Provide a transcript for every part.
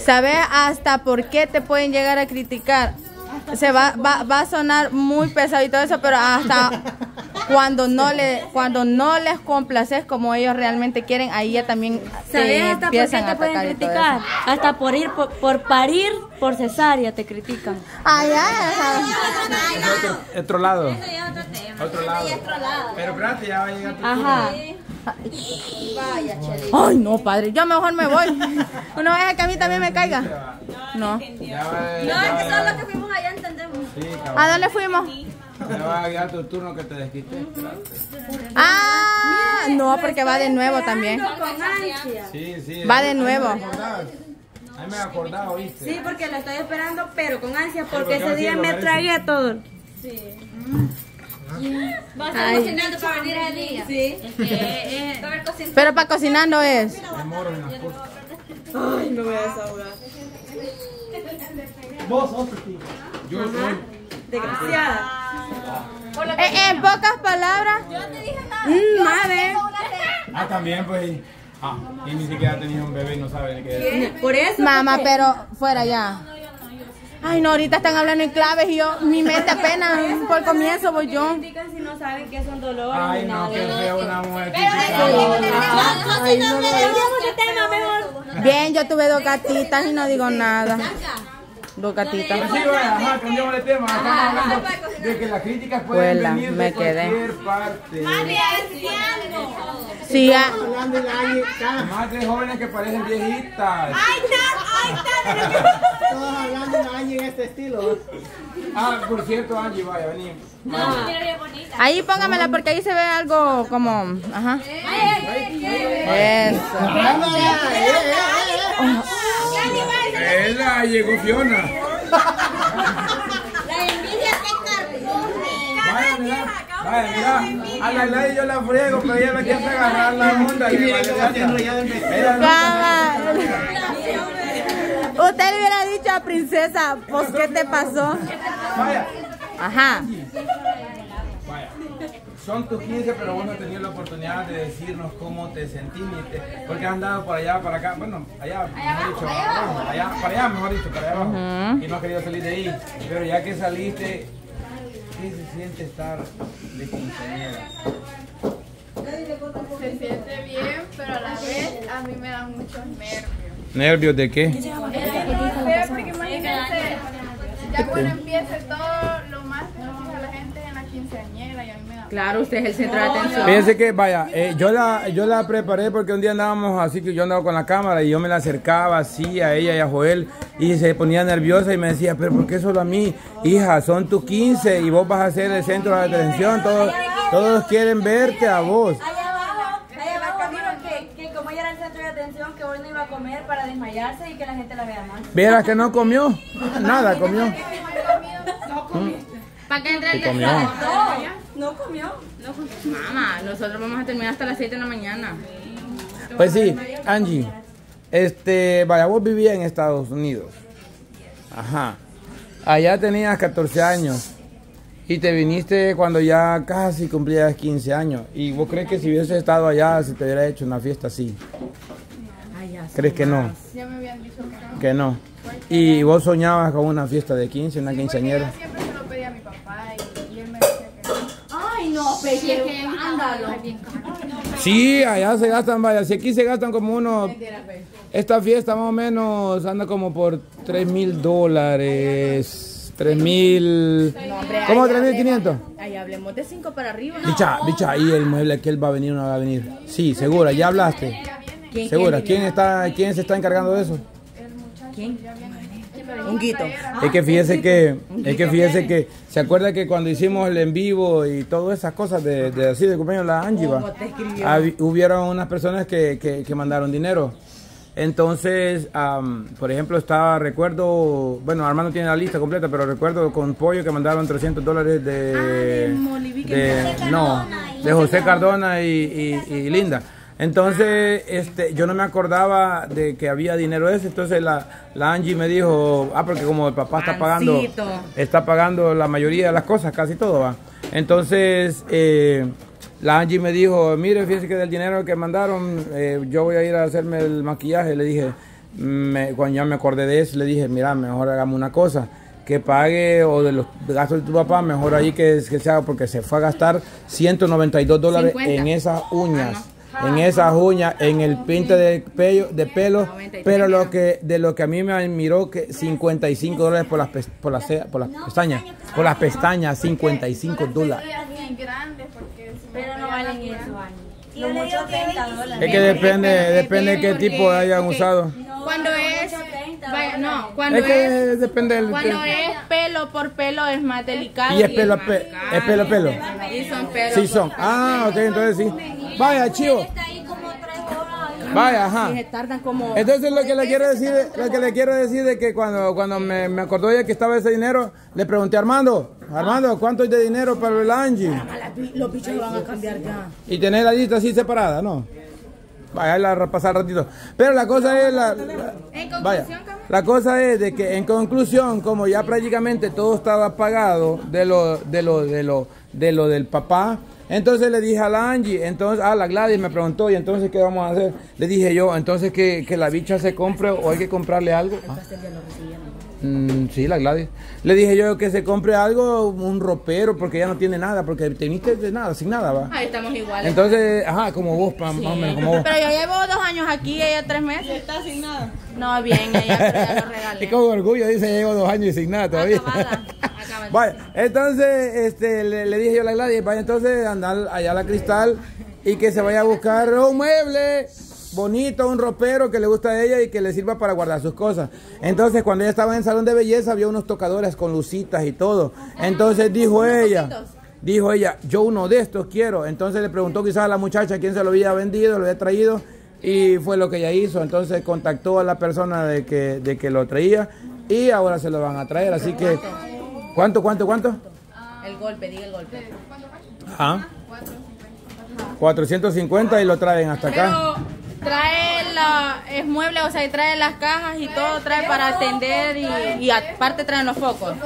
¿Sabes hasta por qué te pueden llegar a criticar? Se va a sonar muy pesado y todo eso, pero hasta cuando no les complaces como ellos realmente quieren, ahí ya también ¿sabes hasta por qué te pueden criticar? Hasta por ir por parir por cesárea te critican. Otro lado. Otro lado. Pero espérate, ya va a llegar tu Ajá. Ay, no, padre, yo mejor me voy. Una vez que a mí también me caiga. No. No, es que solo los que fuimos allá entendemos. Sí, ¿A dónde fuimos? ya va a llegar tu turno que te desquité. Ah, no, porque va de nuevo también. Sí, sí. Va de nuevo. Ahí me he acordado, ¿viste? Sí, porque lo estoy esperando, pero con ansia, porque ese día me tragué todo. Sí. ¿Vas a estar cocinando para venir ese día? Sí. Pero para cocinando es. Hay moros en las cosas. Ay, me voy a desahogar. Vos sos testigo. Yo soy. Desgraciada. En pocas palabras. Madre. Ah, también, pues. Y ni siquiera ha tenido un bebé y no sabe ni qué es. Por eso. Mamá, pero fuera ya. Ay, no, ahorita están hablando en claves y yo, mi mente apenas por el comienzo voy yo. Critican si no saben qué son dolores. Ay, no, que fea una mujer. Bien, yo tuve 2 gatitas y no digo nada. 2 gatitas. Pues sí, vaya, ajá, cambiamos de tema. Estamos hablando de que las críticas pueden Vuela, venir me de quedé. cualquier parte. Sí, ya. Hablando de la Más de jóvenes que parecen viejitas. todos hablando de la en este estilo. Ah, por cierto, Angie, vaya, vení. Ahí póngamela porque ahí se ve algo como. Ajá. Eso. Ella llegó Fiona. La envidia te Vaya, mira. Vaya, mira. A la Lady yo la friego, pero ella me quiere agarrar la onda. Y Mira que va enrollado en vestido. Usted le hubiera dicho a princesa, pues, ¿qué te pasó? Vaya. Ajá. Vaya. Son tus 15, pero vos no has tenido la oportunidad de decirnos cómo te sentiste. Porque has andado por allá, para acá. Bueno, allá, mejor dicho, abajo. Allá, para allá, mejor dicho, para allá abajo. Y no has querido salir de ahí. Pero ya que saliste, ¿qué se siente estar de quinceañera? Se siente bien, pero a la vez a mí me dan muchos nervios. ¿Nervios de qué? Porque imagínense, ya cuando empiece todo lo más que conoce a la gente en la quinceañera y a mí me da... Claro, usted es el centro de atención. Fíjense que, vaya, yo la preparé porque un día andábamos así, que yo andaba con la cámara y yo me la acercaba así a ella y a Joel y se ponía nerviosa y me decía, pero ¿por qué solo a mí? Hija, son tus 15 y vos vas a ser el centro de atención, todos quieren verte a vos. Allá abajo dijo que como ella era el centro de atención, que hoy no iba a comer para desmayarse y que la gente la vea más. Vieras que no comió, nada comió. ¿Para qué entre el comió. No comió. Mamá, nosotros vamos a terminar hasta las 7 de la mañana. Pues sí, Angie, vaya, vos vivías en Estados Unidos. Ajá. Allá tenías 14 años. Y te viniste cuando ya casi cumplías 15 años. ¿Y vos crees que si hubieses estado allá se te hubiera hecho una fiesta así? ¿Crees que no? Ya me habían dicho que no. Que no. ¿Y vos soñabas con una fiesta de 15, una quinceañera? Yo siempre se lo pedí a mi papá y él me decía que no. Ay, no, peche, ándalo. Sí, allá se gastan, vaya, si aquí se gastan como unos... Esta fiesta más o menos anda como por $3,000. 3,000... ¿Cómo 3,500? Ahí hablemos de 5 para arriba. Bicha, ahí el mueble que él va a venir o no va a venir. Sí, segura, ya hablaste. ¿Segura? ¿Quién se está encargando de eso? ¿Quién? Un guito. Es que fíjese que, ¿se acuerda que cuando hicimos el en vivo y todas esas cosas de así de cumpleaños la Angie, hubieron unas personas que mandaron dinero? Entonces, por ejemplo, recuerdo, bueno, Armando tiene la lista completa, pero recuerdo con Pollo que mandaron $300 de José Cardona y Linda. Entonces, yo no me acordaba de que había dinero ese, entonces la Angie me dijo, porque como el papá está pagando la mayoría de las cosas, casi todo, va. Entonces, la Angie me dijo, mire, fíjese que del dinero que mandaron, yo voy a ir a hacerme el maquillaje. Le dije, cuando ya me acordé de eso, le dije, mira, mejor hagamos una cosa, que pague o de los gastos de tu papá, mejor ahí que se haga, porque se fue a gastar $192 en esas uñas. En esas uñas, en el pinte de pelo, pero de lo que a mí me miró que $55 por las pestañas, $55. Pero no valen eso, Lo mucho $30. Es que depende de qué tipo hayan usado. Cuando es, Es que depende del cuando es pelo por pelo es más delicado. y es pelo a pelo. Y son pelos. Sí son. Ah, ok, entonces sí. Vaya, chivo. Está ahí como 3 horas. Vaya, ajá. Y se tardan como... Entonces lo que le quiero decir es que cuando me acordó ella que estaba ese dinero, le pregunté a Armando, ¿cuánto hay de dinero para el Angie? Los bichos van a cambiar ya. Y tener la lista así separada, ¿no? Vaya, la pasar ratito. Pero la cosa es la cosa es de que en conclusión, como ya prácticamente todo estaba pagado de lo del papá, entonces le dije a la Angie, la Gladys me preguntó, y entonces ¿qué vamos a hacer? Le dije yo, entonces que la bicha se compre o hay que comprarle algo. Sí, la Gladys. Le dije yo que se compre algo, un ropero, porque ya no tiene nada, porque teniste de nada, sin nada, va. Ahí estamos iguales. Entonces, como vos, más o menos como vos. Pero yo llevo 2 años aquí, ella 3 meses. Está sin nada. No, bien, ella, pero ya lo regalé. Y con orgullo dice, llevo 2 años y sin nada todavía. Acabada. Vaya, entonces le dije yo a la Gladys, vaya entonces andar allá a la Cristal y que se vaya a buscar un mueble bonito, un ropero que le gusta a ella y que le sirva para guardar sus cosas. Entonces cuando ella estaba en el salón de belleza había unos tocadores con lucitas y todo. Entonces dijo ella, yo uno de estos quiero. Entonces le preguntó quizás a la muchacha quién se lo había vendido, lo había traído, y fue lo que ella hizo. Entonces contactó a la persona de que lo traía y ahora se lo van a traer. Así que, ¿cuánto? El golpe, diga el golpe. Ajá. 450 y lo traen hasta acá. Pero trae es mueble, o sea, y trae las cajas y todo, trae para atender y aparte traen los focos.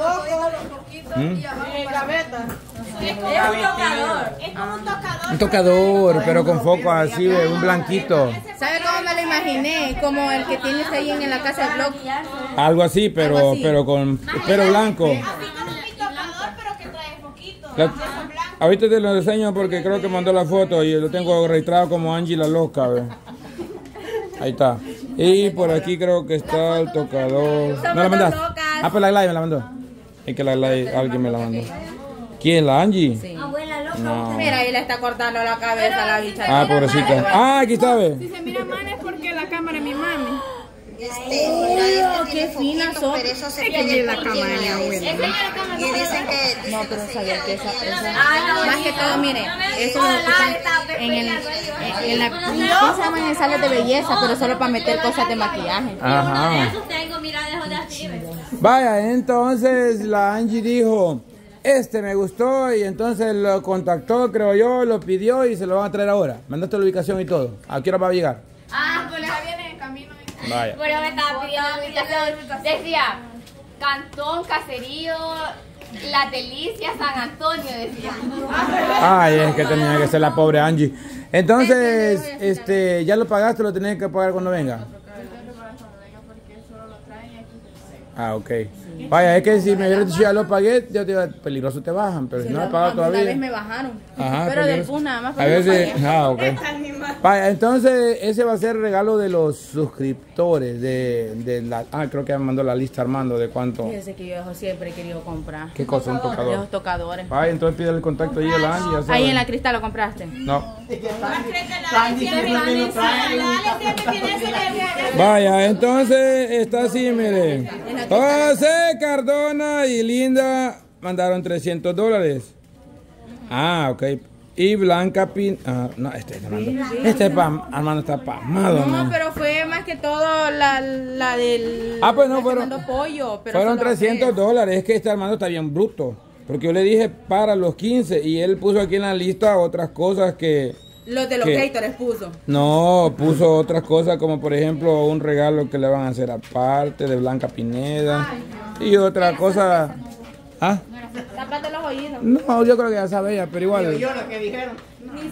Es un tocador. Es como un tocador. Un tocador, pero con foco así, un blanquito. ¿Sabe cómo me lo imaginé? Como el que tienes ahí en la casa de blog. Algo así, pero blanco. Así como mi tocador, pero que trae foquito. Ahorita te lo enseño porque creo que mandó la foto y lo tengo registrado como Angie la loca, ¿ve? Ahí está. Y por aquí creo que está el tocador. ¿No la mandaste? Pues la Gladys me la mandó. Es que la Gladys, alguien me la mandó. ¿Quién? ¿La Angie? Sí. Abuela loca. No. Mira, ahí le está cortando la cabeza a la bicha. Pobrecita. Aquí está, ve. Si se mira mal es porque la cámara es mi mami. Qué fina son. Es que mira la cámara de mi abuela. Y dicen que... No, pero sabía que esa más que todo, mire, eso lo usan en la ¿cómo se llaman? En salas de belleza, pero solo para meter cosas de maquillaje. Ajá. tengo, mira, dejo de así. Vaya, entonces la Angie dijo, me gustó, y entonces lo contactó, creo yo, lo pidió y se lo van a traer ahora. Mandaste la ubicación y todo. ¿A qué hora va a llegar? Pues ya viene en camino. Vaya. Pero me estaba pidiendo la ubicación. Decía, Cantón, Caserío, Las Delicias, San Antonio, decía. Ay, es que tenía que ser la pobre Angie. Entonces, ya lo pagaste, lo tenés que pagar cuando venga. Ok. Vaya, es que si me hubieras dicho ya lo pagué, yo te iba, peligroso te bajan, pero si no lo pagas todavía. Una vez me bajaron. Ajá, Pero del peligroso. bus nada más. A veces, ok. Vaya, entonces ese va a ser el regalo de los suscriptores creo que me mandó la lista Armando de cuánto. Fíjese que yo siempre he querido comprar. ¿Qué cosa? Un tocador. Los tocadores. Vaya, entonces pide el contacto ahí a la Angie, ya sabes. Ahí en la Cristal lo compraste. No. Vaya, entonces está así, mire. José Cardona y Linda mandaron $300. Ok. Y Blanca no, Armando está pasmado. No, pero fue más que todo la del... Pues no, fueron pollo. Pero fueron $300. Es que este Armando está bien bruto. Porque yo le dije para los 15 y él puso aquí en la lista otras cosas que... Los de los Gators puso. No, puso otras cosas como por ejemplo un regalo que le van a hacer aparte de Blanca Pineda. Y otra cosa... Tápate los oídos. No, yo creo que ya sabe ella, pero igual. Yo lo que dijeron.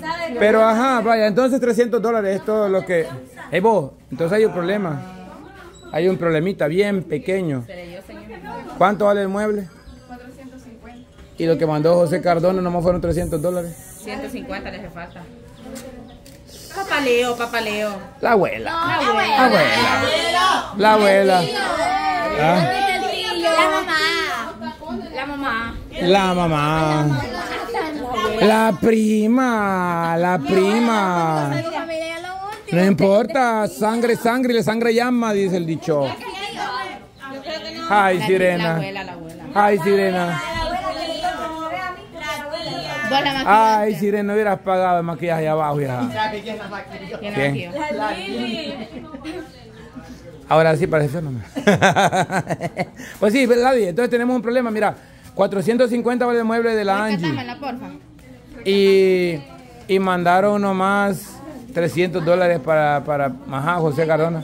Pero vaya, entonces $300 es todo lo que... vos, entonces hay un problema. Hay un problemita bien pequeño. ¿Cuánto vale el mueble? 450. Y lo que mandó José Cardona nomás fueron $300. 150 le hace falta. Papaleo, papaleo. La abuela. No, La abuela. La abuela. ¿Ah? La mamá. La mamá. La prima. La prima. No importa. Sangre, sangre y la sangre llama, dice el dicho. Ay, Sirena. La abuela. Ay, Sirena. Ay, Sirena, no hubieras pagado el maquillaje allá abajo ya. ¿Quién? Ahora sí parece fenómeno. Pues sí, Ladi, entonces tenemos un problema. Mira, 450 vale el mueble de la Angie. Y mandaron nomás $300 para José Cardona.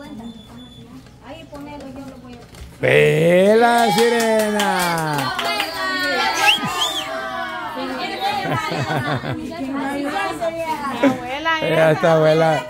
¡Pela, Sirena! Esta abuela.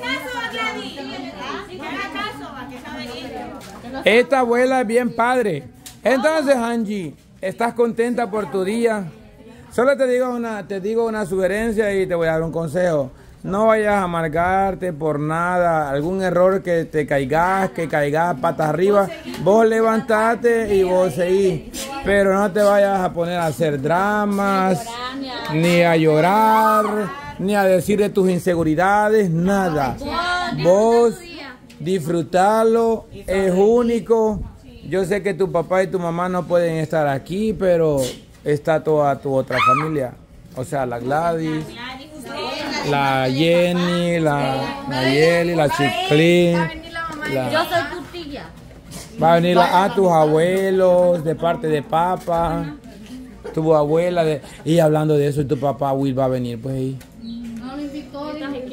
Esta abuela es bien padre. Entonces, Angie, ¿estás contenta por tu día? Solo te digo una sugerencia y te voy a dar un consejo. No vayas a amargarte por nada, algún error que te caigas, patas arriba. Vos levantate y vos seguís. Pero no te vayas a poner a hacer dramas, ni a llorar, ni a decir de tus inseguridades, nada. Vos disfrutarlo, es único. Yo sé que tu papá y tu mamá no pueden estar aquí, pero está toda tu otra familia. O sea, la Gladys, la Jenny, la Nayeli, la Chiclín. Yo soy tu tía. Va a venir a tus abuelos de parte de papá, tu abuela. Y hablando de eso, tu papá Will va a venir, pues ahí. No me invitó,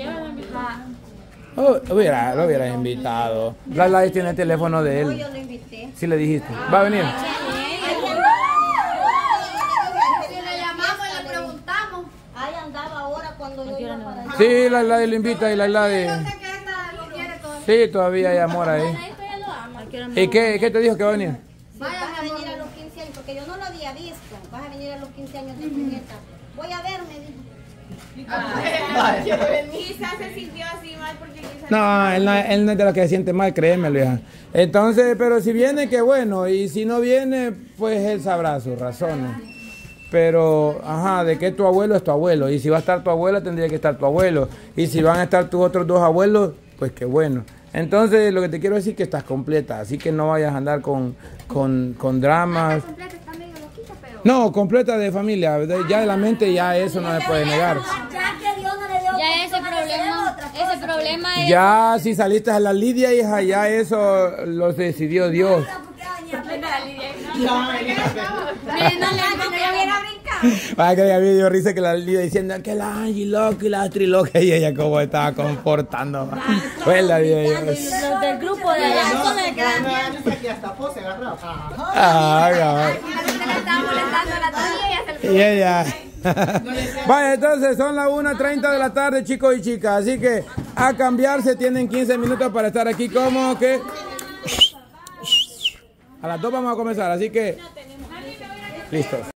Lo hubieras invitado. La Gladys tiene el teléfono de él. Yo lo invité. Sí le dijiste. Va a venir. Si le llamamos y le preguntamos. Ahí andaba ahora cuando yo iba para allá. Sí, la Gladys lo invita y la Gladys. Sí, todavía hay amor ahí. ¿Y qué te dijo que va a venir? Vas a venir a los 15 años, porque yo no lo había visto. Vas a venir a los 15 años de tu nieta. Voy a verme, dijo. Quizás se sintió así mal porque quizás... No, él no es de los que se siente mal, créeme, hija. Entonces, pero si viene, qué bueno. Y si no viene, pues él sabrá sus razones. Pero, de que tu abuelo es tu abuelo. Y si va a estar tu abuela, tendría que estar tu abuelo. Y si van a estar tus otros dos abuelos, pues qué bueno. Entonces, lo que te quiero decir es que estás completa. Así que no vayas a andar con dramas. No, completa de familia. Ya de la mente, ya eso no se puede negar. Ya ese problema es... Ya si saliste a la Lidia, hija, ya eso lo decidió Dios. Vaya que ya me dio risa que la Lidia diciendo que la Angie loca y la Astrid loca y ella como estaba comportando. Pues la Lidia. Los del grupo de allá son de Aquí hasta pose agarrado. Y ella. Vaya, entonces son las 1:30 de la tarde, chicos y chicas. Así que a cambiarse, tienen 15 minutos para estar aquí como que... A las 2 vamos a comenzar, así que... Listos.